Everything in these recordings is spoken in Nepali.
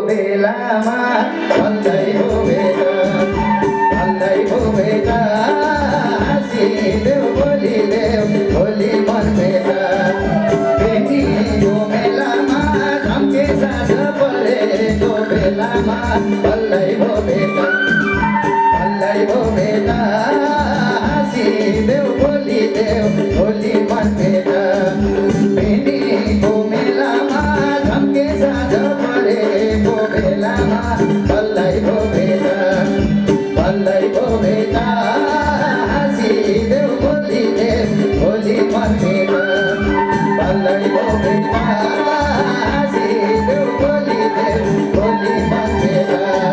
बेलामा बल्लै भो भेट हाँसिदेऊ भोलि मन भेट बेनीको मेलामा झम्के साँझ परेको बेलामा बल्लै भो भेट हाँसिदेऊ भोलि मन भेट बेनीको मेलामा झम्के साँझ परेको बेलामा बल्लै भो भेट हाँसिदेऊ भोलि मन भेट बल्लै भो भेट हाँसिदेऊ भोलि मन भेट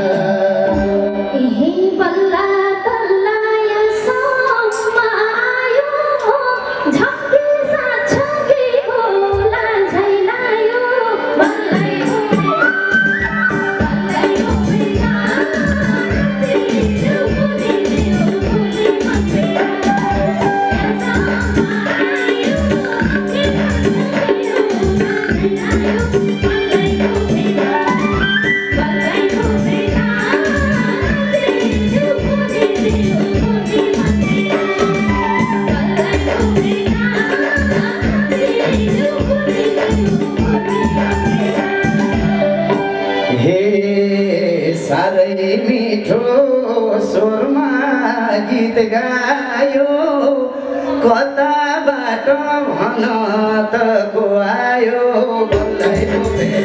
बल्ला तल्ला यसम्म आयो झम्के साँझ के होला झैलायो बल्लै भो भेट हाँसिदेऊ भोलि मन भेट साह्रै मिठो स्वरमा गीत गायो कताबाट भन त को आयो बल्लै भो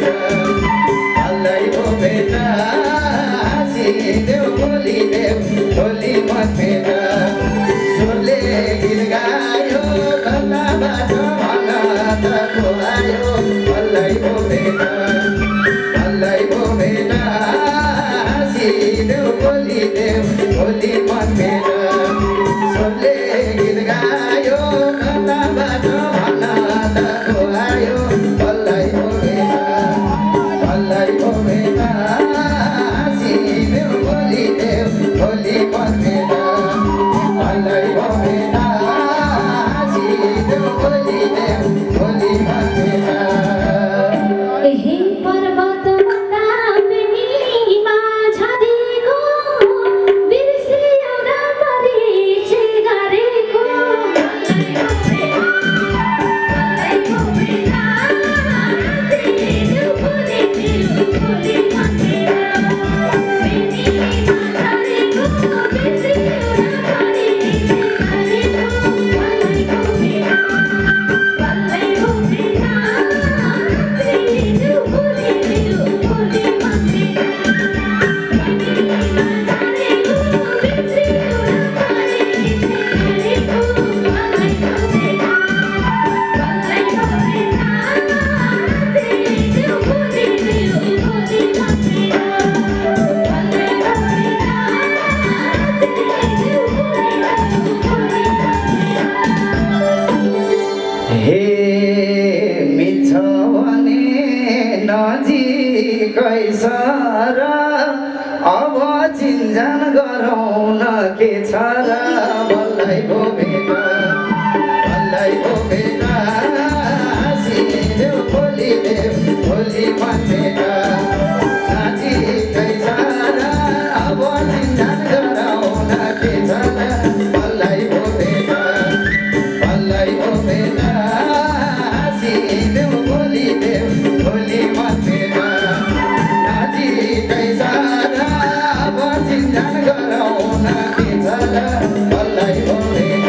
भेट हाँसिदेऊ भोलि मन भेट स्वरले गीत गायो कताबाट भन त को आयो बल्लै भो भेट हाँसिदेऊ भोलि मन भेट स्वरले गीत गायो कताबाट भन त को आयो बल्लै भो भेट हाँसिदेऊ भोलि मन भेट बल्लै भो भेट हाँसिदेऊ भोलि मन भेट पर्वत नजिकै सर अब चिन्जान गरौँ न के छ र बल्लै भो भेट हाँसिदेऊ भोलि मन भेट नजिकै सर अब चिन्जान गरौँ न के छ र बल्लै भो भेट हाँसिदेऊ भोलि मन भेट नजिकै सर अब चिन्जान गरौँ न के छ र बल्लै भो भेट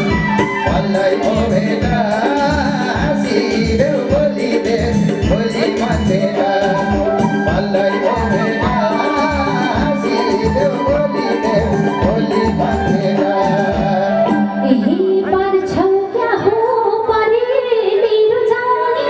हाँसिदेऊ भोलि मन भेट बल्लै भो भेट हाँसिदेऊ भोलि मन भेट पर्छौ क्या हो परे मेरो जाने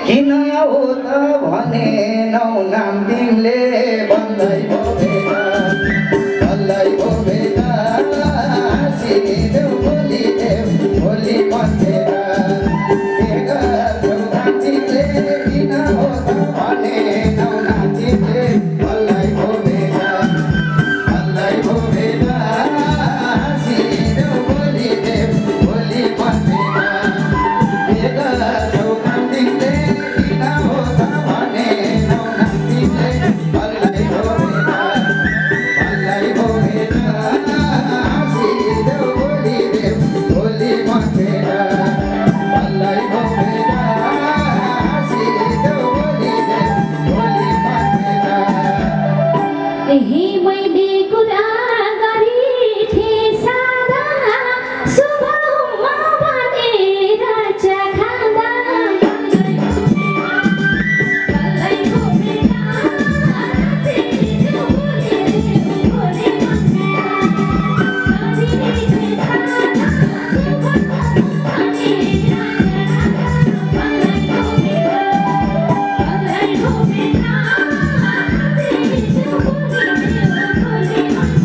किन हो त भनेनौ नाम तिमीले भन्दै भोगेका भन्दै भोगेका हाँसिदेऊ बोलिदेऊ भोलि मन्थेर के गर्छौ नाम तिमीले किन हो त भनेनौ नाम तिमीले भन्दै भोगेका हाँसिदेऊ बोलिदेऊ भोलि मन्थेर के गर्छौ नाम तिमीले किन हो त भनेनौ नाम तिमीले भन्दै भोगेका हाँसिदेऊ बोलिदेऊ भोलि मन्थेर भन्दै भोगेका हाँसिदेऊ बोलिदेऊ भोलि मन्थेर यही मैले कुरा गरेथे सादा सुबहमा भनेर चिया खाँदा कल्लै घुमेर हाँसिदेऊ बोलिदेऊ भोलि मन्थेर गरेथे सादा सुबहमा भनेर चिया खाँदा कल्लै घुमेर हाँसिदेऊ बोलिदेऊ भोलि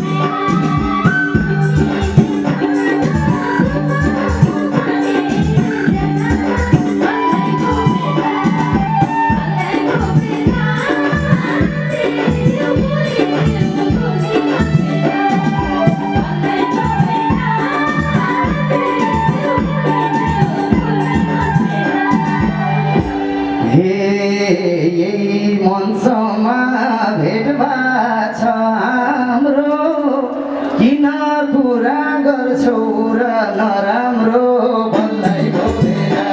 हे यही मञ्चमा भेट भएको छ हाम्रो किन कुरा गर्छौ र नराम्रो भन्दै भोगेका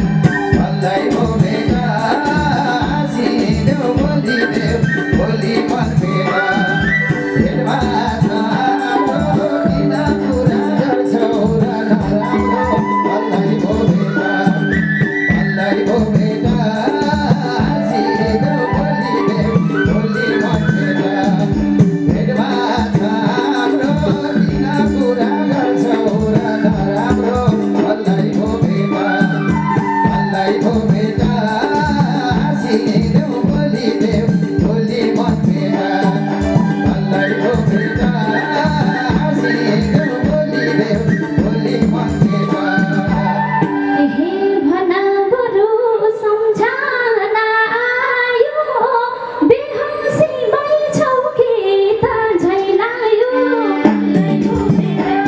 हाँसिदेऊ बोलिदेऊ भोलि मन्थेर भेट भएको छ हाम्रो किन कुरा गर्छौ र नराम्रो भन्दै भोगेका हाँसिदेऊ बोलिदेऊ भोलि मन्थेर भेट भएको छ हाम्रो किन कुरा गर्छौ र नराम्रो भन्दै भोगेका हाँसिदेऊ बोलिदेऊ भोलि मन्थेर भन्दै भोगेका हाँसिदेऊ बोलिदेऊ भोलि मन्थेर हे भना बरु सम्झना आयो बेहोसी भइछौ कि त झैलायो कल्लै घुमेर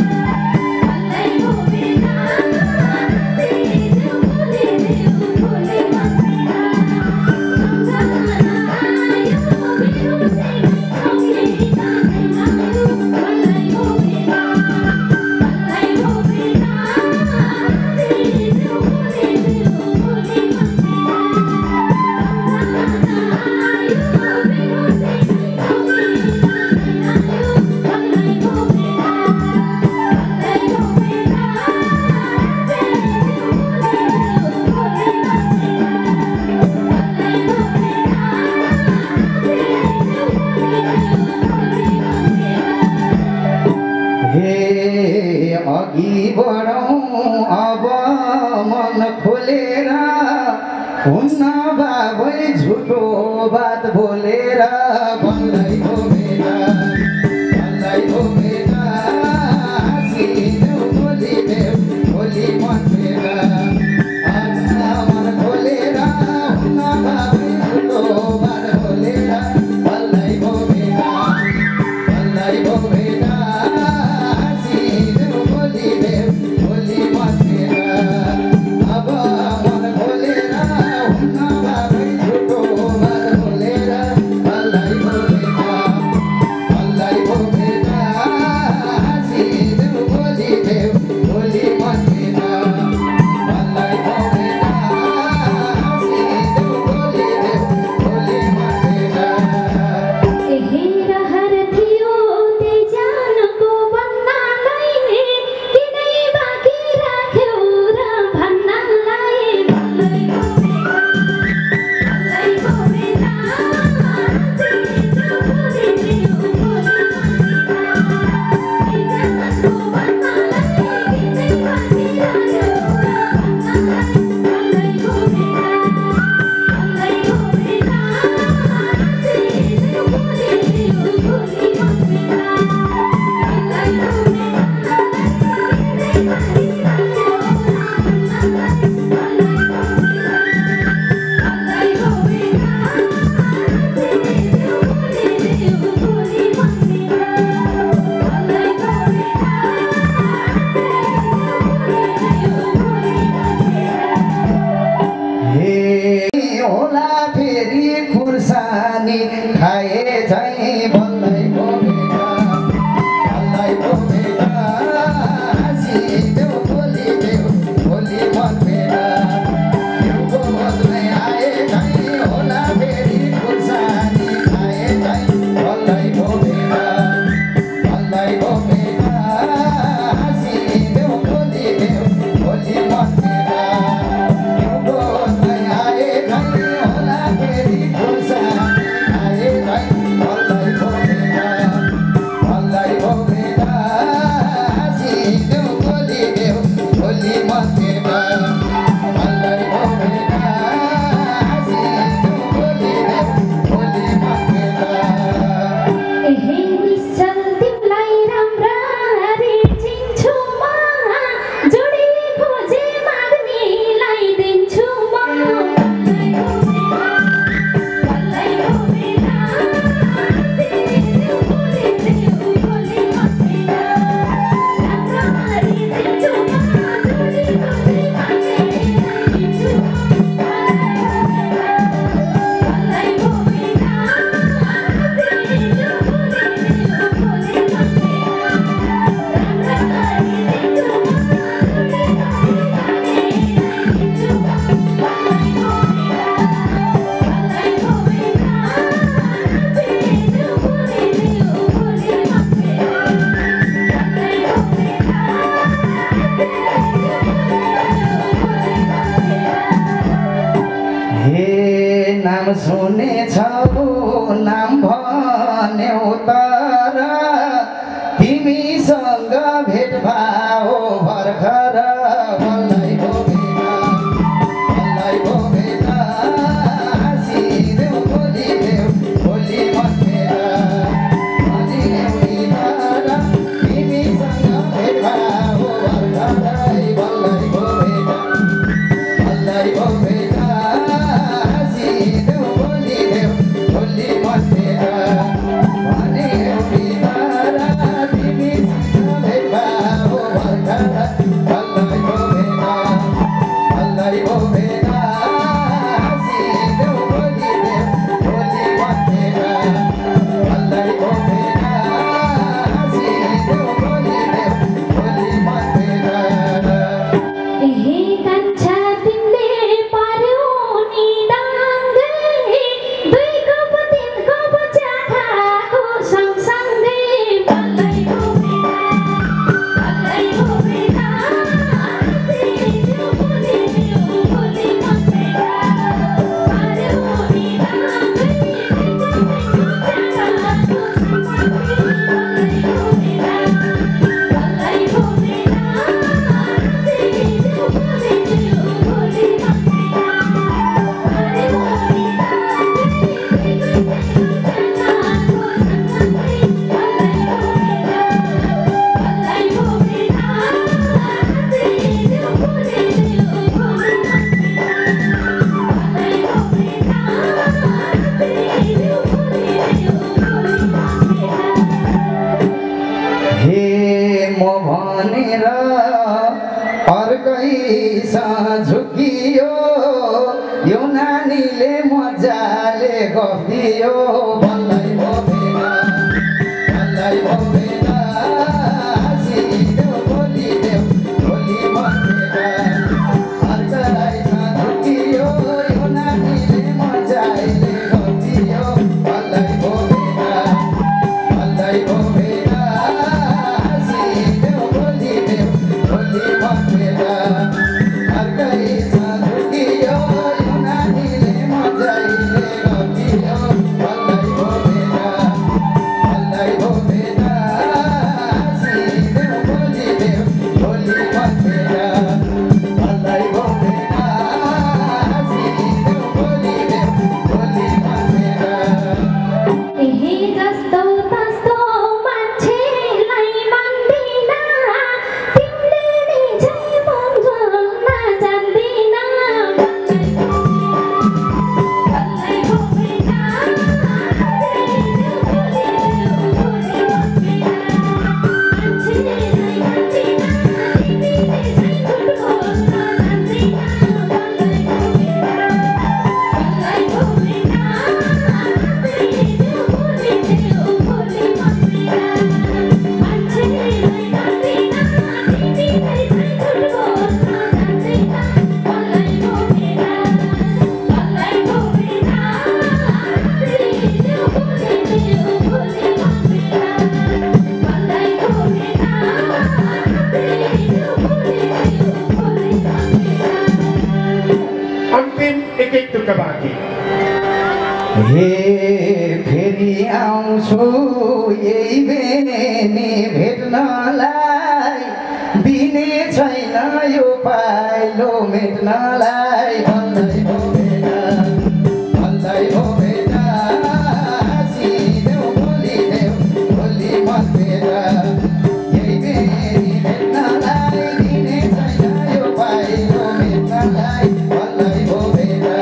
हाँसिदेऊ बोलिदेऊ भोलि मन्थेर सम्झना आयो बेहोसी भइछौ कि त झैलायो कल्लै घुमेर हाँसिदेऊ बोलिदेऊ भोलि हे अघि बढौँ अब मन खोलेर हुन्न बाबै झुटो बात बोलेर भन्दै भोगेका हाँसिदेऊ बोलिदेऊ भोलि मन्थेर मन खोलेर हुन्न बाबै झुटो बात बोलेर भन्दै भोगेका हाँसिदेऊ बोलिदेऊ भोलि मन्थेर अब मन खोलेर हुन्न बाबै झुटो बात बोलेर भन्दै भोगेका आए चाहिँ बल्लै भोगेर हाँसिदेऊ बोलिदेऊ भोलि मनमेर हिउँको मजमै आए चाहिँ होला फेरि खुर्सानी आए चाहिँ बल्लै भोगेर हाँसिदेऊ बोलिदेऊ भोलि मनमेर हिउँको मजमै आए चाहिँ होला फेरि खुर्सानी आए चाहिँ बल्लै भोगेर हाँसिदेऊ बोलिदेऊ भोलि मनमेर बल्लै भोगेर हाँसिदेऊ बोलिदेऊ भोलि मनमेर एहे निश्चल तिमीलाई राम्ररी चिन्छु म जोडी खोजे माग्नेलाई दिन्छु म बल्लै भोगेर हाँसिदेऊ बोलिदेऊ भोलि मनमेर राम्ररी चिन्छु म जोडी खोजे माग्नेलाई दिन्छु म बल्लै भोगेर हाँसिदेऊ बोलिदेऊ भोलि मनमेर राम्ररी चिन्छु म जोडी खोजे माग्नेलाई दिन्छु म बल्लै भोगेर हाँसिदेऊ बोलिदेऊ भोलि मनमेर बल्लै भोगेर हे नाम सुनेछौ नाम भन्यौ तर तिमीसँग भेटभाव भर्खर बल्लै भोगेर हाँसिदेऊ बोलिदेऊ भोलि मनमेर भनिदेऊ नि तर तिमीसँग भेटभाव भर्खरै बल्लै भोगेर हाँसिदेऊ बोलिदेऊ भोलि मनमेर भनिदेऊ नि तर तिमीसँग भेटभाव भर्खर बल्लै भोगेर हाँसिदेऊ बोलिदेऊ भोलि मनमेर बल्लै भोगेर हाँसिदेऊ बोलिदेऊ भोलि मनमेर एहे कान्छा तिमीले पार्यौ नि दाङ्गै दुई कप तिन कप चिया खाएको सँगसँगै बल्लै भोगेर हाँसिदेऊ बोलिदेऊ भोलि मनमेर पार्यौ नि दाङ्गै दुई कप तिन कप चिया खाएको सँगसँगै बल्लै भोगेर हाँसिदेऊ बोलिदेऊ भोलि मनमेर पार्यौ नि दाङ्गै दुई कप तिन कप चिया खाएको सँगसँगै बल्लै भोगेर हाँसिदेऊ बोलिदेऊ भोलि मनमेर हे म भनेर अर्कैसँग झुकियो यो नानीले मजाले गफ दियो बल्लै भोगेर हाँसिदेऊ बोलिदेऊ भोलि मनमेर अर्कैसँग झुकियो यो नानीले मजाले गफ दियो बल्लै भोगेर हाँसिदेऊ बोलिदेऊ भोलि मनमेर अर्कैसँग झुकियो यो नानीले मजाले गफ दियो बल्लै भोगेर एक टुक्का बाँकी हे फेरि आउँछु यही बेनी भेट्नलाई दिने छैन यो पाइलो मेट्नलाई भन्दै हो बेटा सिदेऊ भोलि मत बेटा यही बेनी भेट्नलाई दिने छैन यो पाइलो मेट्नलाई भन्दै हो बेटा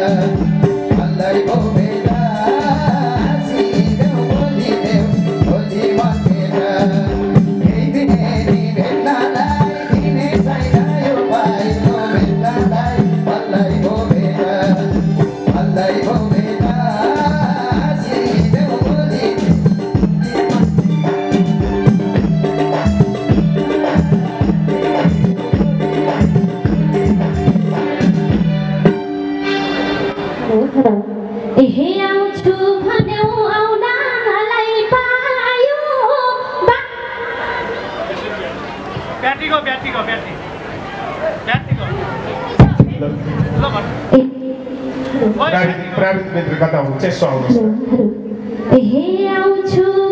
सिदेऊ भोलि मत बेटा यही बेनी भेट्नलाई दिने छैन यो पाइलो मेट्नलाई भन्दै हो बेटा सिदेऊ भोलि हे आउँछु भन्यौ आउनलाई पायो ब्याट्रीको ल भन् प्राविधिक मित्र कता हुनुहुन्छ यसो आउनुहोस् हे आउँछु